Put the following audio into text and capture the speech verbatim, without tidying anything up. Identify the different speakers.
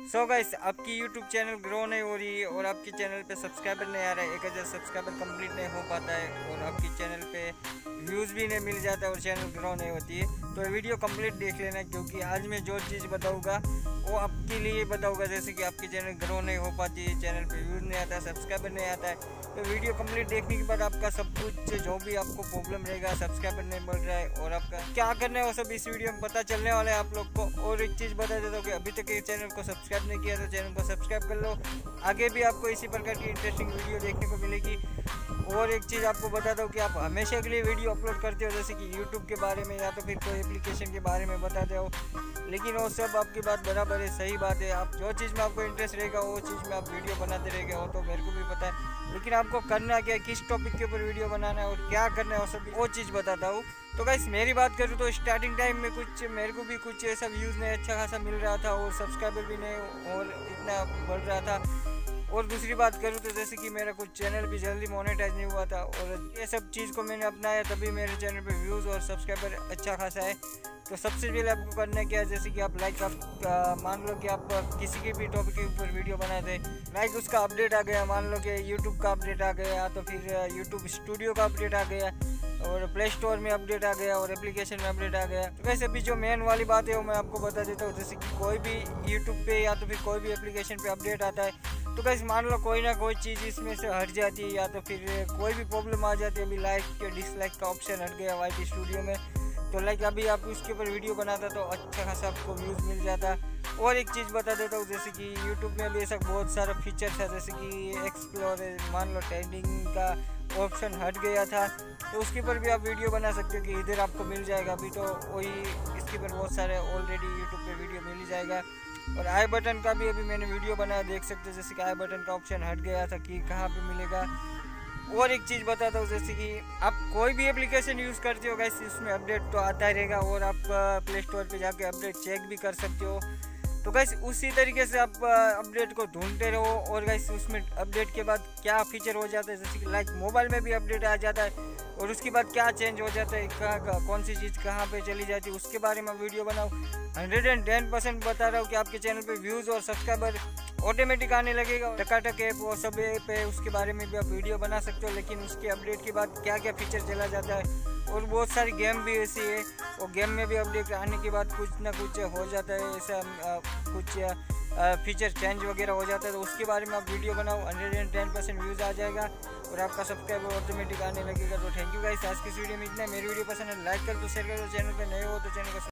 Speaker 1: सो guys, आपकी YouTube channel grow नहीं हो रही है और आपके चैनल पे सब्सक्राइबर नहीं आ रहा है, एक हज़ार सब्सक्राइबर कंप्लीट नहीं हो पाता है और आपकी चैनल पे व्यूज़ भी नहीं मिल जाता और चैनल ग्रो नहीं होती है, तो वीडियो कंप्लीट देख लेना, क्योंकि आज मैं जो चीज़ बताऊंगा वो आपके लिए बताऊंगा। जैसे कि आपकी चैनल ग्रो नहीं हो पाती है, चैनल पे व्यूज़ नहीं आता है, सब्सक्राइबर नहीं आता है, तो वीडियो कंप्लीट देखने के बाद आपका सब कुछ जो भी आपको प्रॉब्लम रहेगा, सब्सक्राइबर नहीं बढ़ रहा है और आपका क्या करना है वो सब इस वीडियो में पता चलने वाला है आप लोग को। और एक चीज़ बता देता हूँ कि अभी तक इस चैनल को सब्सक्राइब नहीं किया तो चैनल को सब्सक्राइब कर लो, आगे भी आपको इसी प्रकार की इंटरेस्टिंग वीडियो देखने को मिलेगी। और एक चीज़ आपको बताता हूँ कि आप हमेशा के लिए वीडियो अपलोड करते हो, जैसे कि यूट्यूब के बारे में या तो फिर कोई एप्लीकेशन के बारे में बताते हो, लेकिन वो सब आपकी बात बराबर है, सही बात है। आप जो चीज़ में आपको इंटरेस्ट रहेगा वो चीज़ में आप वीडियो बनाते रहेंगे, वो तो मेरे को भी पता है, लेकिन आपको करना क्या, किस टॉपिक के ऊपर वीडियो बनाना है और क्या करना है वो सब वो चीज़ बताता हूँ। तो गाइस, मेरी बात करूँ तो स्टार्टिंग टाइम में कुछ मेरे को भी कुछ ऐसा व्यूज़ नहीं अच्छा खासा मिल रहा था और सब्सक्राइबर भी नहीं और इतना बढ़ रहा था। और दूसरी बात करूँ तो जैसे कि मेरा कुछ चैनल भी जल्दी मोनेटाइज नहीं हुआ था और ये सब चीज़ को मैंने अपनाया, तभी मेरे चैनल पे व्यूज़ और सब्सक्राइबर अच्छा खासा है। तो सबसे पहले आपको करना क्या है, जैसे कि आप लाइक आप मान लो कि आप किसी के भी टॉपिक के ऊपर वीडियो बनाए थे, लाइक उसका अपडेट आ गया, मान लो कि यूट्यूब का अपडेट आ गया, तो फिर यूट्यूब स्टूडियो का अपडेट आ गया और प्ले स्टोर में अपडेट आ गया और एप्लीकेशन में अपडेट आ गया। तो वैसे भी जो मेन वाली बात है वो मैं आपको बता देता हूँ, जैसे कि कोई भी यूट्यूब पे या तो फिर कोई भी एप्लीकेशन पे अपडेट आता है, तो गाइस मान लो कोई ना कोई चीज़ इसमें से हट जाती है या तो फिर कोई भी प्रॉब्लम आ जाती है, अभी लाइक के डिसलाइक का ऑप्शन हट गया वाई टी स्टूडियो में, तो लाइक अभी आप उसके ऊपर वीडियो बनाता तो अच्छा खासा आपको व्यूज़ मिल जाता। और एक चीज़ बता देता हूँ, जैसे कि यूट्यूब में भी ऐसा बहुत सारा फीचर था, जैसे कि एक्सप्लोर मान लो ट्रेंडिंग का ऑप्शन हट गया था, तो उसके ऊपर भी आप वीडियो बना सकते हो कि इधर आपको मिल जाएगा। अभी तो वही इसके ऊपर बहुत सारे ऑलरेडी यूट्यूब पे वीडियो मिल ही जाएगा। और आई बटन का भी अभी मैंने वीडियो बनाया, देख सकते हो, जैसे कि आई बटन का ऑप्शन हट गया था कि कहाँ पे मिलेगा। और एक चीज़ बताता हूँ, जैसे कि आप कोई भी एप्लीकेशन यूज़ करते हो गाइस, इसमें अपडेट तो आता ही रहेगा और आप प्ले स्टोर पे जाके अपडेट चेक भी कर सकते हो। तो गाइस उसी तरीके से आप अपडेट को ढूंढते रहो और गाइस उसमें अपडेट के बाद क्या फीचर हो जाता है, जैसे कि लाइक मोबाइल में भी अपडेट आ जाता है और उसके बाद क्या चेंज हो जाता है, कहाँ कौन सी चीज़ कहाँ पे चली जाती है, उसके बारे में वीडियो बनाओ। हंड्रेड एंड टेन परसेंट बता रहा हूँ कि आपके चैनल पे व्यूज़ और सब्सक्राइबर ऑटोमेटिक आने लगेगा। टकाटक ऐप वो सब ऐप है, उसके बारे में भी आप वीडियो बना सकते हो, लेकिन उसके अपडेट के बाद क्या क्या फीचर चला जाता है। और बहुत सारी गेम भी ऐसी है, वो गेम में भी अपडेट आने के बाद कुछ ना कुछ हो जाता है, ऐसा कुछ फीचर चेंज वगैरह हो जाता है, तो उसके बारे में आप वीडियो बनाओ, hundred and ten percent views आ जाएगा और आपका सब्सक्राइबर ऑटोमेटिक आने लगेगा। तो थैंक यू गाइस, आज की वीडियो में इतना। मेरी वीडियो पसंद है लाइक कर दो, शेयर कर दो, चैनल पे नए हो तो चैनल को